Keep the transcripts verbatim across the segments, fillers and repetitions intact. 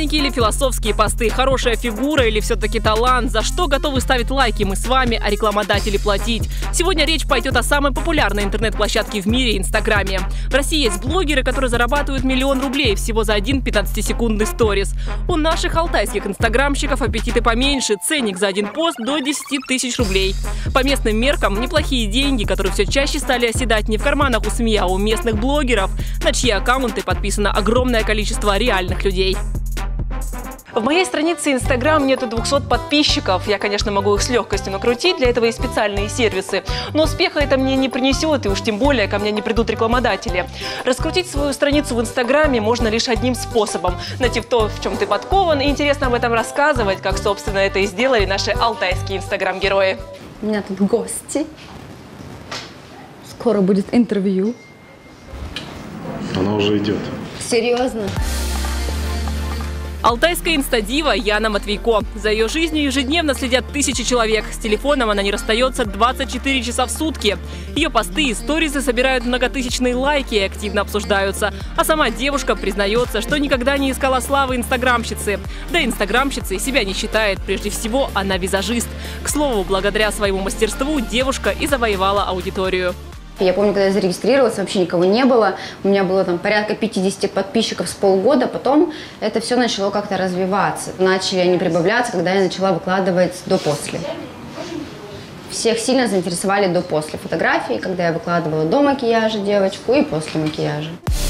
праздники или философские посты, хорошая фигура или все-таки талант, за что готовы ставить лайки мы с вами, а рекламодатели платить. Сегодня речь пойдет о самой популярной интернет-площадке в мире – Инстаграме. В России есть блогеры, которые зарабатывают миллион рублей всего за один пятнадцатисекундный сторис. У наших алтайских инстаграмщиков аппетиты поменьше, ценник за один пост до десяти тысяч рублей. По местным меркам неплохие деньги, которые все чаще стали оседать не в карманах у СМИ, а у местных блогеров, на чьи аккаунты подписано огромное количество реальных людей. В моей странице Instagram нету двухсот подписчиков. Я, конечно, могу их с легкостью накрутить, для этого есть специальные сервисы. Но успеха это мне не принесет, и уж тем более ко мне не придут рекламодатели. Раскрутить свою страницу в Инстаграме можно лишь одним способом – найти то, в чем ты подкован, и интересно об этом рассказывать, как, собственно, это и сделали наши алтайские Инстаграм-герои. У меня тут гости. Скоро будет интервью. Она уже идет. Серьезно? Алтайская инстадива Яна Матвейко. За ее жизнью ежедневно следят тысячи человек. С телефоном она не расстается двадцать четыре часа в сутки. Ее посты и сторисы собирают многотысячные лайки и активно обсуждаются. А сама девушка признается, что никогда не искала славы инстаграмщицы. Да инстаграмщицей себя не считает. Прежде всего, она визажист. К слову, благодаря своему мастерству девушка и завоевала аудиторию. Я помню, когда я зарегистрировалась, вообще никого не было. У меня было там порядка пятидесяти подписчиков с полгода. Потом это все начало как-то развиваться. Начали они прибавляться, когда я начала выкладывать до-после. Всех сильно заинтересовали до-после фотографии, когда я выкладывала до макияжа девочку и после макияжа.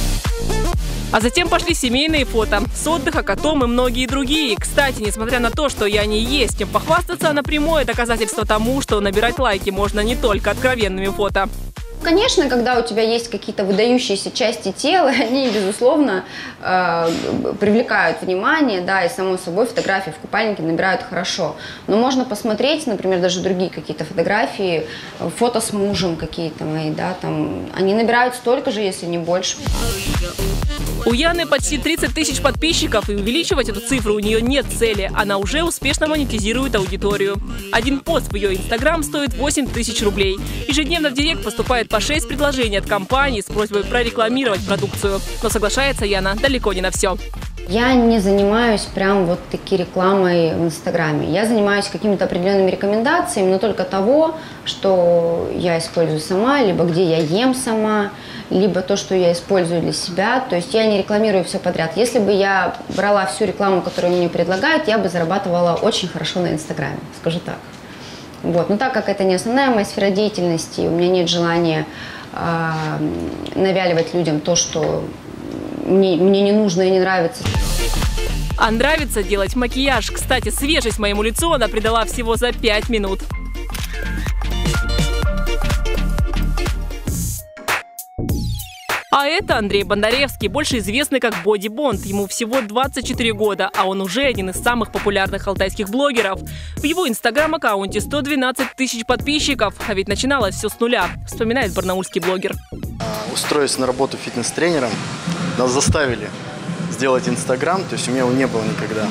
А затем пошли семейные фото с отдыха, котом и многие другие. Кстати, несмотря на то, что я не есть чем похвастаться, она прямое доказательство тому, что набирать лайки можно не только откровенными фото. Конечно, когда у тебя есть какие-то выдающиеся части тела, они, безусловно, э, привлекают внимание, да, и, само собой, фотографии в купальнике набирают хорошо. Но можно посмотреть, например, даже другие какие-то фотографии, фото с мужем какие-то мои, да, там, они набирают столько же, если не больше. У Яны почти тридцать тысяч подписчиков, и увеличивать эту цифру у нее нет цели. Она уже успешно монетизирует аудиторию. Один пост в ее Инстаграм стоит восемь тысяч рублей. Ежедневно в директ поступает по шесть предложений от компаний с просьбой прорекламировать продукцию. Но соглашается Яна далеко не на все. Я не занимаюсь прям вот таки рекламой в Инстаграме. Я занимаюсь какими-то определенными рекомендациями, но только того, что я использую сама, либо где я ем сама, либо то, что я использую для себя. То есть я не рекламирую все подряд. Если бы я брала всю рекламу, которую мне предлагают, я бы зарабатывала очень хорошо на Инстаграме, скажу так. Вот. Но так как это не основная моя сфера деятельности, у меня нет желания э, навяливать людям то, что мне, мне не нужно и не нравится. А нравится делать макияж. Кстати, свежесть моему лицу она придала всего за пять минут. А это Андрей Бондаревский, больше известный как Боди Бонд. Ему всего двадцать четыре года, а он уже один из самых популярных алтайских блогеров. В его инстаграм-аккаунте сто двенадцать тысяч подписчиков, а ведь начиналось все с нуля, вспоминает барнаульский блогер. Устроясь на работу фитнес-тренером, нас заставили сделать инстаграм, то есть у меня его не было никогда.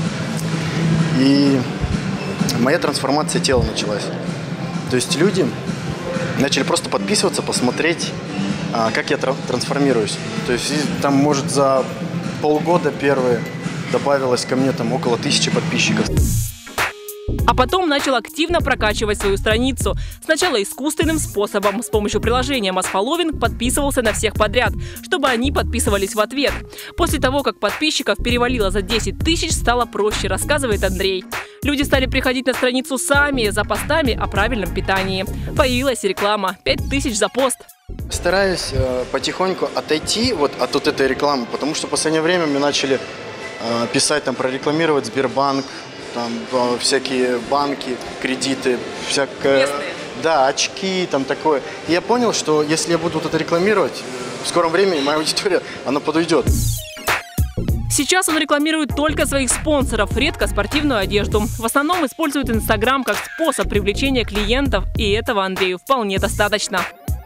И моя трансформация тела началась. То есть люди начали просто подписываться, посмотреть, как я трансформируюсь. То есть там, может, за полгода первые добавилось ко мне там около тысячи подписчиков. А потом начал активно прокачивать свою страницу. Сначала искусственным способом. С помощью приложения Mosfollowing подписывался на всех подряд, чтобы они подписывались в ответ. После того, как подписчиков перевалило за десять тысяч, стало проще, рассказывает Андрей. Люди стали приходить на страницу сами, за постами о правильном питании. Появилась реклама. пять тысяч за пост. Стараюсь э, потихоньку отойти вот от вот этой рекламы, потому что в последнее время мы начали э, писать, там, прорекламировать Сбербанк, там, э, всякие банки, кредиты, всякое, да, очки, там такое. И я понял, что если я буду вот это рекламировать, в скором времени моя аудитория, она подуйдет. Сейчас он рекламирует только своих спонсоров, редко спортивную одежду. В основном использует Инстаграм как способ привлечения клиентов, и этого Андрею вполне достаточно.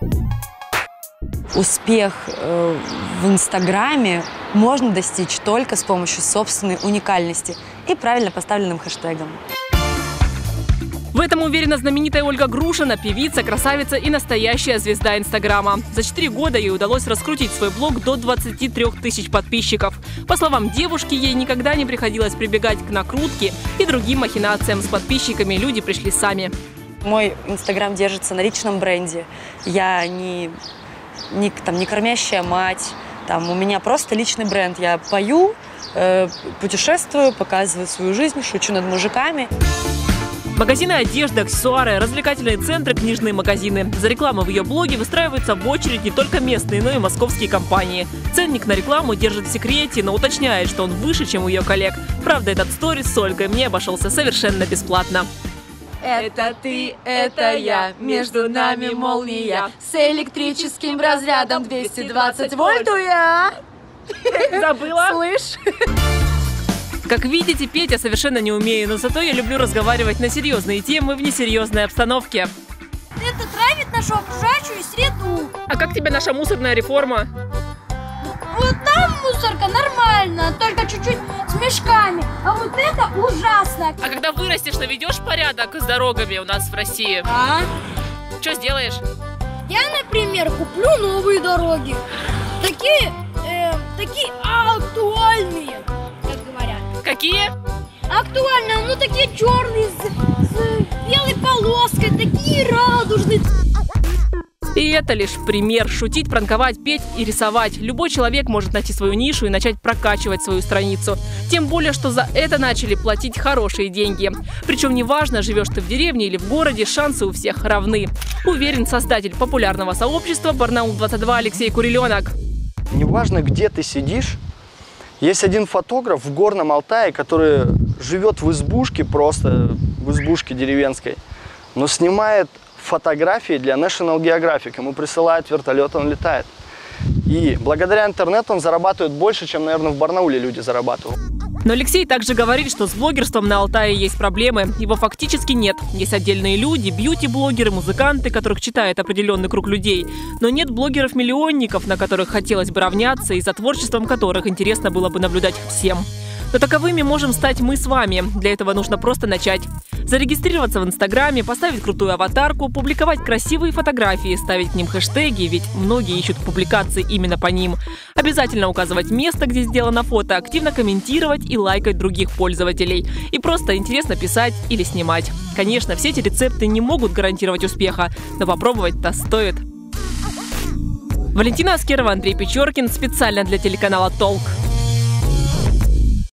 Успех э, в Инстаграме можно достичь только с помощью собственной уникальности и правильно поставленным хэштегом. В этом уверена знаменитая Ольга Грушина, певица, красавица и настоящая звезда Инстаграма. За четыре года ей удалось раскрутить свой блог до двадцати трёх тысяч подписчиков. По словам девушки, ей никогда не приходилось прибегать к накрутке и другим махинациям с подписчиками. Люди пришли сами. Мой Инстаграм держится на личном бренде. Я не, не, там, не кормящая мать. Там, у меня просто личный бренд. Я пою, э, путешествую, показываю свою жизнь, шучу над мужиками. Магазины одежды, аксессуары, развлекательные центры, книжные магазины. За рекламу в ее блоге выстраиваются в очередь не только местные, но и московские компании. Ценник на рекламу держит в секрете, но уточняет, что он выше, чем у ее коллег. Правда, этот сторис с Ольгой мне обошелся совершенно бесплатно. Это ты, это я, между нами молния, с электрическим разрядом двести двадцать вольт я. Забыла? Слышь? Как видите, петь я совершенно не умею, но зато я люблю разговаривать на серьезные темы в несерьезной обстановке. Это травит нашу окружающую среду. А как тебе наша мусорная реформа? Вот там мусорка нормально, только чуть-чуть с мешками. А вот это ужасно. А когда вырастешь, наведешь порядок с дорогами у нас в России? А? Что сделаешь? Я, например, куплю новые дороги. Такие, э, такие актуальные, как говорят. Какие? Актуальные, ну такие черные, с, с белой полоской, такие радужные. И это лишь пример. Шутить, пранковать, петь и рисовать. Любой человек может найти свою нишу и начать прокачивать свою страницу. Тем более, что за это начали платить хорошие деньги. Причем неважно, живешь ты в деревне или в городе, шансы у всех равны. Уверен создатель популярного сообщества Барнаул двадцать два Алексей Куриленок. Неважно, где ты сидишь, есть один фотограф в Горном Алтае, который живет в избушке, просто в избушке деревенской, но снимает фотографии для National Geographic. Ему присылают вертолет, он летает. И благодаря интернету он зарабатывает больше, чем, наверное, в Барнауле люди зарабатывают. Но Алексей также говорит, что с блогерством на Алтае есть проблемы. Его фактически нет. Есть отдельные люди, бьюти-блогеры, музыканты, которых читает определенный круг людей. Но нет блогеров-миллионников, на которых хотелось бы равняться и за творчеством которых интересно было бы наблюдать всем. Но таковыми можем стать мы с вами. Для этого нужно просто начать. Зарегистрироваться в Инстаграме, поставить крутую аватарку, публиковать красивые фотографии, ставить к ним хэштеги, ведь многие ищут публикации именно по ним. Обязательно указывать место, где сделано фото, активно комментировать и лайкать других пользователей. И просто интересно писать или снимать. Конечно, все эти рецепты не могут гарантировать успеха, но попробовать-то стоит. Валентина Аскерова, Андрей Печоркин. Специально для телеканала «Толк».